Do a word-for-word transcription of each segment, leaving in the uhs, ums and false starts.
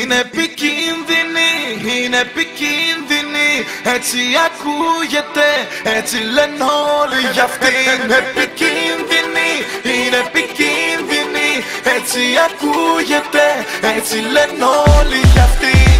Είναι επικίνδυνη, είναι επικίνδυνη. Έτσι ακούγεται, έτσι λένε όλοι για αυτήν. Είναι επικίνδυνη, είναι επικίνδυνη. Έτσι ακούγεται, έτσι λένε όλοι για αυτήν.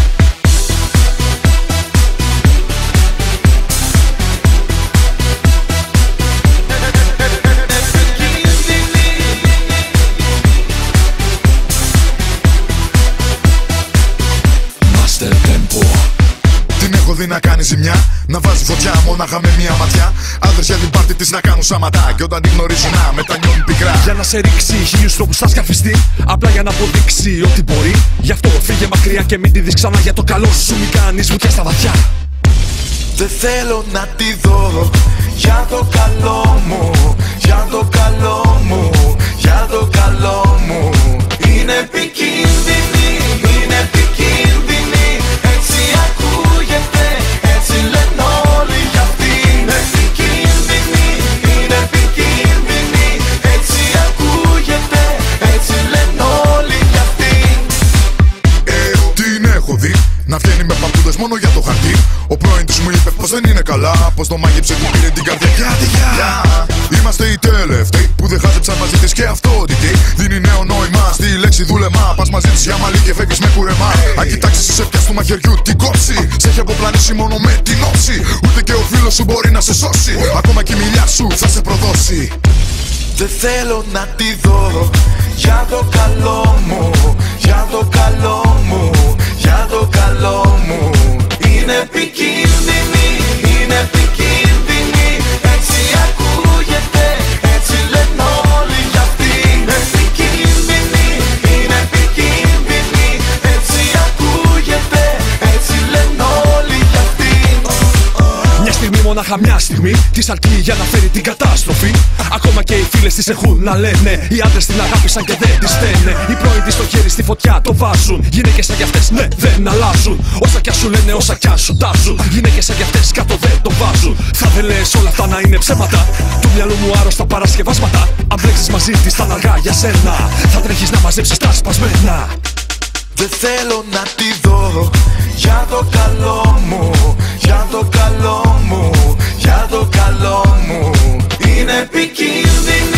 Την έχω δει να κάνει ζημιά, να βάζει φωτιά μόναχα με μία ματιά. Άντρες για την πάρτι της να κάνουν σαματά. Κι όταν την γνωρίζουν να μετανιώνουν πικρά. Για να σε ρίξει χίλιους τρόπους θα σκαρφιστεί. Απλά για να αποδείξει ότι μπορεί. Γι' αυτό φύγε μακριά και μην τη δεις ξανά. Για το καλό σου μην κάνεις βουτιά στα βαθιά. Δεν θέλω να τη δω. Για το καλό μου, για το καλό μου, για το καλό μου. Είναι επικίνδυνη, είναι επικίνδυνη. Έτσι ακούγεται, έτσι λένε όλοι για αυτήν. Είναι επικίνδυνη, είναι επικίνδυνη. Έτσι ακούγεται, έτσι λένε όλοι για αυτήν. Ε, την έχω δει να βγαίνει με παππούδες μόνο για το χαρτί. Ο πρώην της μου είπε πως δεν είναι καλά, πως το μάγεψε του πήρε την καρδιά. Γιατί για είμαστε οι τελευταίοι που δεν χάζεψαν μαζί της και αυτότητη. Δίνει νέο νόημα στη λέξη δούλεμα. Πας μαζί της για μαλλί και φεύγεις με κουρεμά. Αν κοιτάξεις σε πια του μαχαιριού την κόψη. Σε έχει αποπλανήσει μόνο με την όψη. Ούτε και ο φίλος σου μπορεί να σε σώσει. Ακόμα και η μιλιά σου θα σε προδώσει. Δεν θέλω να τη δω. Για το καλό μου, για το καλό μου, για το καλό μου. Είναι επικίνδυνη, είναι επικίνδυνη. Έτσι ακούγεται, έτσι λένε όλοι για αυτήν. Είναι επικίνδυνη, είναι επικίνδυνη. Έτσι ακούγεται, έτσι λένε όλοι για αυτήν. Μια στιγμή, μονάχα μια στιγμή, της αρκεί για να φέρει την κατάστροφη. Ακόμα και οι φίλες της έχουν να λένε. Οι άντρες την αγάπησαν και δεν τις φταίνε. Οι πρώην της το χέρι στη φωτιά το βάζουν. Γυναίκες σαν κι αυτές, ναι, δεν αλλάζουν. Όσα κι ας σου λένε, όσα κι ας σου τάζουν. Γυναίκες σαν κι αυτές κάτω δεν το βάζουν. Θα δεν λες όλα αυτά να είναι ψέματα. Του μυαλού μου άρρωστα παρασκευάσματα. Αν μπλέξεις μαζί της θα είναι αργά για σένα. Θα τρέχεις να μαζέψεις τα σπασμένα. Δεν θέλω να τη δω. Για το καλό μου, για το καλό μου, για το καλό μου. Είναι επικίνδυνη.